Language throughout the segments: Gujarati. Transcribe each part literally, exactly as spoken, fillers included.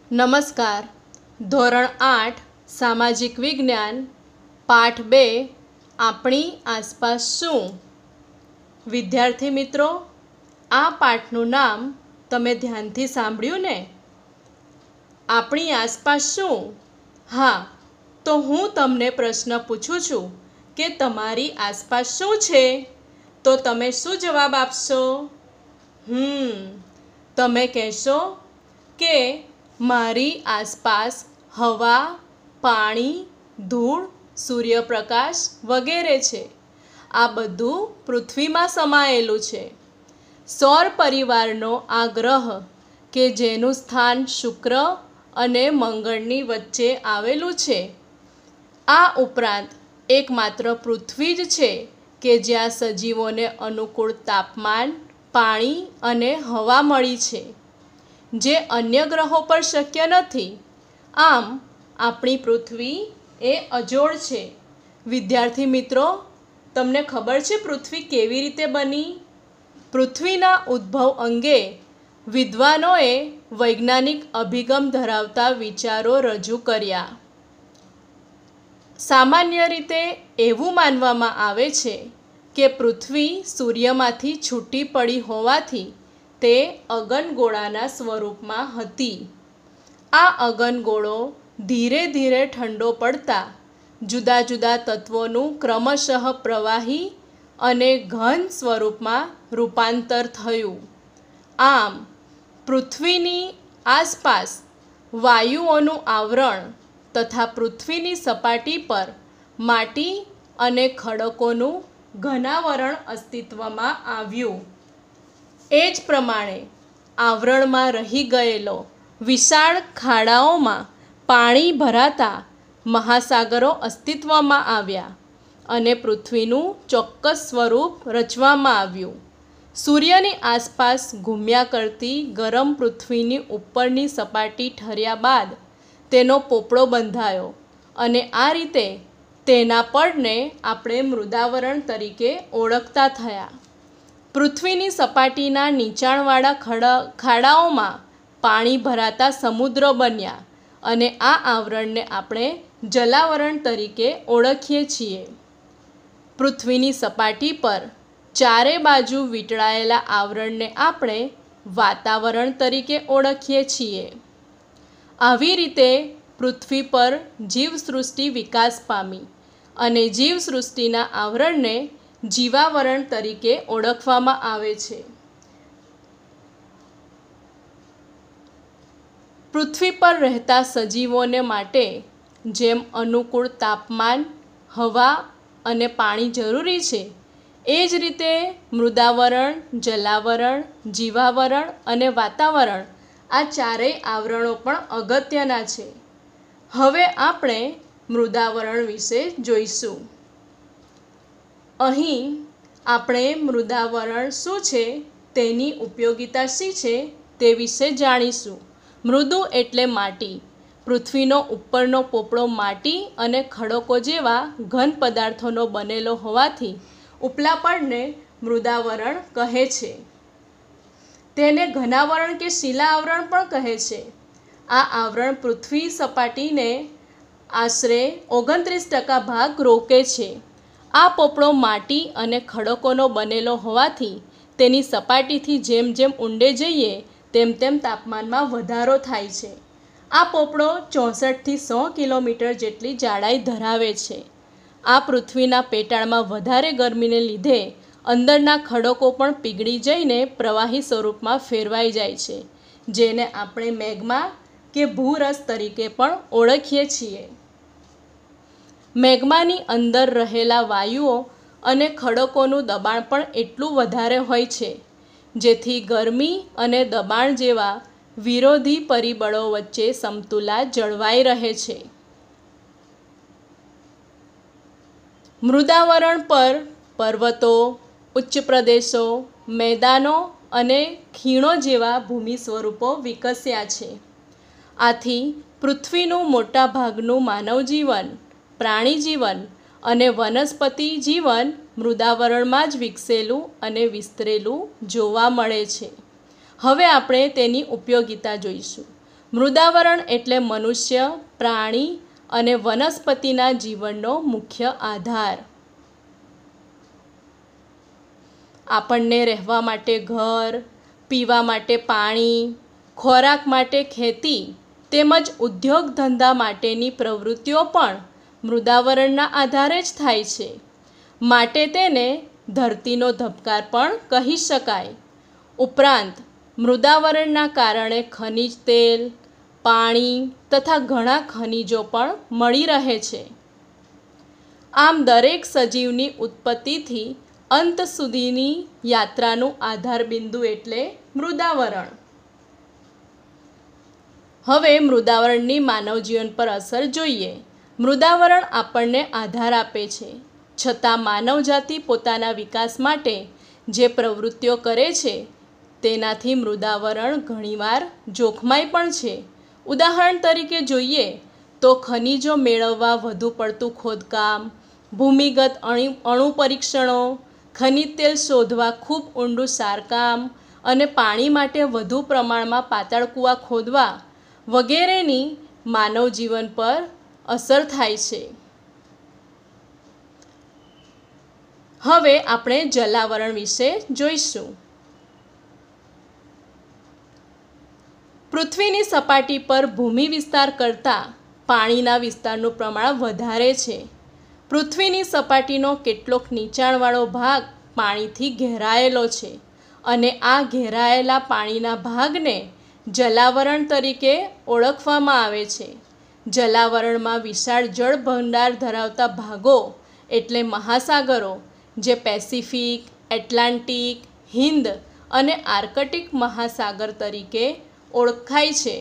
નમસ્કાર. ધોરણ આઠ સામાજિક વિજ્ઞાન પાઠ બે આપણી આસપાસ શું? વિદ્યાર્થી મિત્રો, આ પાઠનું નામ તમે ધ્યાનથી સાંભળ્યું ને? આપણી આસપાસ શું? હા, તો હું તમને પ્રશ્ન પૂછું છું કે તમારી આસપાસ શું છે? તો તમે શું જવાબ આપશો? હમ તમે કહેશો કે મારી આસપાસ હવા, પાણી, ધૂળ, સૂર્યપ્રકાશ વગેરે છે. આ બધું પૃથ્વીમાં સમાયેલું છે. સૌર પરિવારનો આ ગ્રહ કે જેનું સ્થાન શુક્ર અને મંગળની વચ્ચે આવેલું છે. આ ઉપરાંત એકમાત્ર પૃથ્વી જ છે કે જ્યાં સજીવોને અનુકૂળ તાપમાન, પાણી અને હવા મળી છે, જે અન્ય ગ્રહો પર શક્ય નથી. આમ આપણી પૃથ્વી એ અજોડ છે. વિદ્યાર્થી મિત્રો, તમને ખબર છે પૃથ્વી કેવી રીતે બની? પૃથ્વીના ઉદ્ભવ અંગે વિદ્વાનોએ વૈજ્ઞાનિક અભિગમ ધરાવતા વિચારો રજૂ કર્યા. સામાન્ય રીતે એવું માનવામાં આવે છે કે પૃથ્વી સૂર્યમાંથી છૂટી પડી હોવાથી તે અગનગોળાના સ્વરૂપમાં હતી. આ અગનગોળો ધીરે ધીરે ઠંડો પડતા જુદા જુદા તત્વોનું ક્રમશઃ પ્રવાહી અને ઘન સ્વરૂપમાં રૂપાંતર થયું. આમ પૃથ્વીની આસપાસ વાયુઓનું આવરણ તથા પૃથ્વીની સપાટી પર માટી અને ખડકોનું ઘનાવરણ અસ્તિત્વમાં આવ્યું. એ જ પ્રમાણે આવરણમાં રહી ગયેલો વિશાળ ખાડાઓમાં પાણી ભરાતા મહાસાગરો અસ્તિત્વમાં આવ્યા અને પૃથ્વીનું ચોક્કસ સ્વરૂપ રચવામાં આવ્યું. સૂર્યની આસપાસ ઘૂમ્યા કરતી ગરમ પૃથ્વીની ઉપરની સપાટી ઠર્યા બાદ તેનો પોપડો બંધાયો અને આ રીતે તેના પડને આપણે મૃદાવરણ તરીકે ઓળખતા થયા. પૃથ્વીની સપાટીના નીચાણવાળા ખડા ખાડાઓમાં પાણી ભરાતા સમુદ્રો બન્યા અને આ આવરણને આપણે જલાવરણ તરીકે ઓળખીએ છીએ. પૃથ્વીની સપાટી પર ચારે બાજુ વીંટળાયેલા આવરણને આપણે વાતાવરણ તરીકે ઓળખીએ છીએ. આવી રીતે પૃથ્વી પર જીવસૃષ્ટિ વિકાસ પામી અને જીવસૃષ્ટિના આવરણને જીવાવરણ તરીકે ઓળખવામાં આવે છે. પૃથ્વી પર રહેતા સજીવોને માટે જેમ અનુકૂળ તાપમાન, હવા અને પાણી જરૂરી છે, એ જ રીતે મૃદાવરણ, જલાવરણ, જીવાવરણ અને વાતાવરણ આ ચારેય આવરણો પણ અગત્યના છે. હવે આપણે મૃદાવરણ વિશે જોઈશું. અહીં આપણે મૃદાવરણ શું છે, તેની ઉપયોગિતા શી છે તે વિશે જાણીશું. મૃદુ એટલે માટી. પૃથ્વીનો ઉપરનો પોપડો માટી અને ખડકો જેવા ઘન પદાર્થોનો બનેલો હોવાથી ઉપલા પડને મૃદાવરણ કહે છે. તેને ઘનાવરણ કે શિલા આવરણ પણ કહે છે. આ આવરણ પૃથ્વી સપાટીને આશરે ઓગણત્રીસ ટકા ભાગ રોકે છે. આ પોપડો માટી અને ખડકોનો બનેલો હોવાથી તેની સપાટીથી જેમ જેમ ઊંડે જઈએ તેમ તેમ તાપમાનમાં વધારો થાય છે. આ પોપડો ચોસઠથી સો કિલોમીટર જેટલી જાડાઈ ધરાવે છે. આ પૃથ્વીના પેટાળમાં વધારે ગરમીને લીધે અંદરના ખડકો પણ પીગળી જઈને પ્રવાહી સ્વરૂપમાં ફેરવાઈ જાય છે, જેને આપણે મેગ્મા કે ભૂરસ તરીકે પણ ઓળખીએ છીએ. મેગ્માની અંદર રહેલા વાયુઓ અને ખડકોનું દબાણ પણ એટલું વધારે હોય છે, જેથી ગરમી અને દબાણ જેવા વિરોધી પરિબળો વચ્ચે સમતુલા જળવાઈ રહે છે. મૃદાવરણ પર પર્વતો, ઉચ્ચ પ્રદેશો, મેદાનો અને ખીણો જેવા ભૂમિ સ્વરૂપો વિકસ્યા છે. આથી પૃથ્વીનું મોટા ભાગનું માનવજીવન, પ્રાણીજીવન અને વનસ્પતિ જીવન મૃદાવરણમાં જ વિકસેલું અને વિસ્તરેલું જોવા મળે છે. હવે આપણે તેની ઉપયોગિતા જોઈશું. મૃદાવરણ એટલે મનુષ્ય, પ્રાણી અને વનસ્પતિના જીવનનો મુખ્ય આધાર. આપણને રહેવા માટે ઘર, પીવા માટે પાણી, ખોરાક માટે ખેતી તેમજ ઉદ્યોગ ધંધા માટેની પ્રવૃત્તિઓ પણ મૃદાવરણના આધારે જ થાય છે. માટે તેને ધરતીનો ધબકાર પણ કહી શકાય. ઉપરાંત મૃદાવરણના કારણે ખનિજ તેલ, પાણી તથા ઘણા ખનિજો પણ મળી રહે છે. આમ દરેક સજીવની ઉત્પત્તિથી અંત સુધીની યાત્રાનું આધારબિંદુ એટલે મૃદાવરણ. હવે મૃદાવરણની માનવ જીવન પર અસર જોઈએ. મૃદાવરણ આપણને આધાર આપે છે, છતાં માનવજાતિ પોતાના વિકાસ માટે જે પ્રવૃત્તિઓ કરે છે તેનાથી મૃદાવરણ ઘણીવાર જોખમાય પણ છે. ઉદાહરણ તરીકે જોઈએ તો ખનિજો મેળવવા વધુ પડતું ખોદકામ, ભૂમિગત અણુ અણુ પરીક્ષણો, ખનિજ તેલ શોધવા ખૂબ ઊંડું સારકામ અને પાણી માટે વધુ પ્રમાણમાં પાતાળ કૂવા ખોદવા વગેરેની માનવ જીવન પર અસર થાય છે. હવે આપણે જલાવરણ વિશે જોઈશું. પૃથ્વીની સપાટી પર ભૂમિ વિસ્તાર કરતાં પાણીના વિસ્તારનું પ્રમાણ વધારે છે. પૃથ્વીની સપાટીનો કેટલોક નીચાણવાળો ભાગ પાણીથી ઘેરાયેલો છે અને આ ઘેરાયેલા પાણીના ભાગને જલાવરણ તરીકે ઓળખવામાં આવે છે. જલાવરણમાં વિશાળ જળ ભંડાર ધરાવતા ભાગો એટલે મહાસાગરો, જે પેસિફિક, એટલાન્ટિક, હિંદ અને આર્કટિક મહાસાગર તરીકે ઓળખાય છે.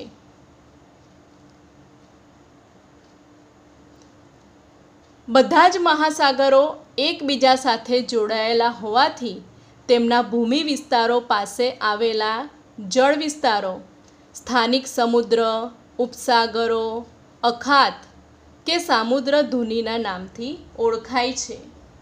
બધા જ મહાસાગરો એકબીજા સાથે જોડાયેલા હોવાથી તેમના ભૂમિ વિસ્તારો પાસે આવેલા જળ વિસ્તારો સ્થાનિક સમુદ્ર, ઉપસાગરો, અખાત કે સામુદ્ર ધુનીના નામથી ઓળખાય છે.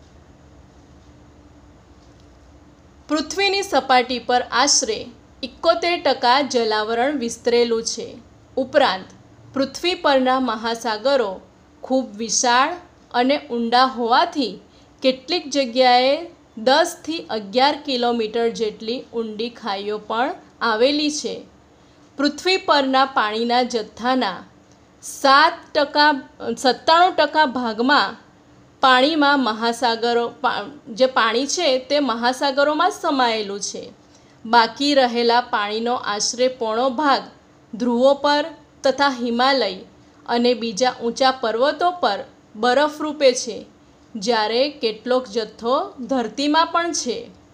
પૃથ્વીની સપાટી પર આશરે એકોતેર ટકા જલાવરણ વિસ્તરેલું છે. ઉપરાંત પૃથ્વી પરના મહાસાગરો ખૂબ વિશાળ અને ઊંડા હોવાથી કેટલીક જગ્યાએ દસથી અગિયાર કિલોમીટર જેટલી ઊંડી ખાઈઓ પણ આવેલી છે. પૃથ્વી પરના પાણીના જથ્થાના સાત ટકા સત્તાણું ટકા ભાગમાં પાણીમાં મહાસાગરો જે પાણી છે તે મહાસાગરોમાં જ સમાયેલું છે. બાકી રહેલા પાણીનો આશરે પોણો ભાગ ધ્રુવો પર તથા હિમાલય અને બીજા ઊંચા પર્વતો પર બરફ રૂપે છે, જ્યારે કેટલોક જથ્થો ધરતીમાં પણ છે.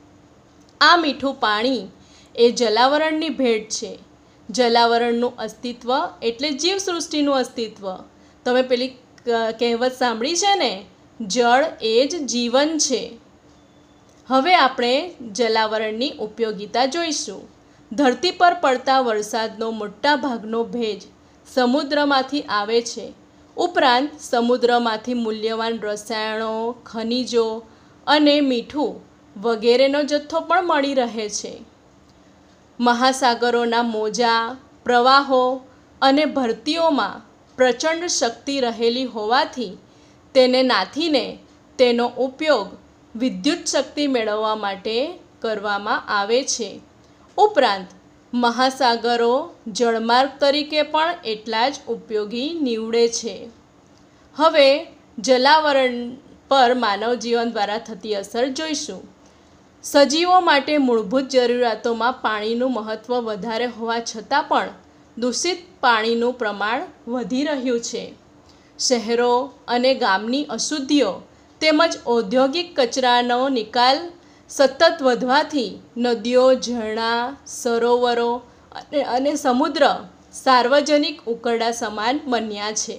આ મીઠું પાણી એ જલાવરણની ભેટ છે. જલાવરણનું અસ્તિત્વ એટલે જીવસૃષ્ટિનું અસ્તિત્વ. તમે પેલી કહેવત સાંભળી છે ને, જળ એ જ જીવન છે. હવે આપણે જલાવરણની ઉપયોગિતા જોઈશું. ધરતી પર પડતા વરસાદનો મોટા ભાગનો ભેજ સમુદ્રમાંથી આવે છે. ઉપરાંત સમુદ્રમાંથી મૂલ્યવાન રસાયણો, ખનિજો અને મીઠું વગેરેનો જથ્થો પણ મળી રહે છે. મહાસાગરોના મોજા, પ્રવાહો અને ભરતીઓમાં પ્રચંડ શક્તિ રહેલી હોવાથી તેને નાથીને તેનો ઉપયોગ વિદ્યુત શક્તિ મેળવવા માટે કરવામાં આવે છે. ઉપરાંત મહાસાગરો જળમાર્ગ તરીકે પણ એટલા જ ઉપયોગી નીવડે છે. હવે જલાવરણ પર માનવ જીવન દ્વારા થતી અસર જોઈશું. સજીવો માટે મૂળભૂત જરૂરિયાતોમાં પાણીનું મહત્ત્વ વધારે હોવા છતાં પણ દૂષિત પાણીનું પ્રમાણ વધી રહ્યું છે. શહેરો અને ગામની અશુદ્ધિઓ તેમજ ઔદ્યોગિક કચરાનો નિકાલ સતત વધવાથી નદીઓ, ઝરણા, સરોવરો અને અને સમુદ્ર સાર્વજનિક ઉકરડા સમાન બન્યા છે.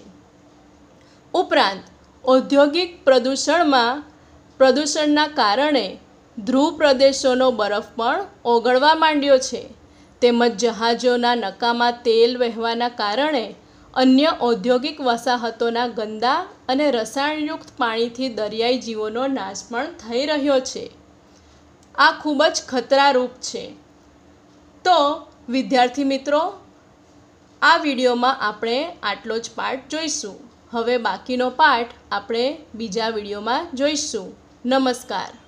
ઉપરાંત ઔદ્યોગિક પ્રદૂષણમાં પ્રદૂષણના કારણે ધ્રુવ પ્રદેશોનો બરફ પણ ઓગળવા માંડ્યો છે. તેમજ જહાજોના નકામા તેલ વહેવાના કારણે અન્ય ઔદ્યોગિક વસાહતોના ગંદા અને રસાયણયુક્ત પાણીથી દરિયાઈ જીવોનો નાશ પણ થઈ રહ્યો છે. આ ખૂબ જ ખતરારૂપ છે. તો વિદ્યાર્થી મિત્રો, આ વિડીયોમાં આપણે આટલો જ પાઠ જોઈશું. હવે બાકીનો પાઠ આપણે બીજા વિડીયોમાં જોઈશું. નમસ્કાર.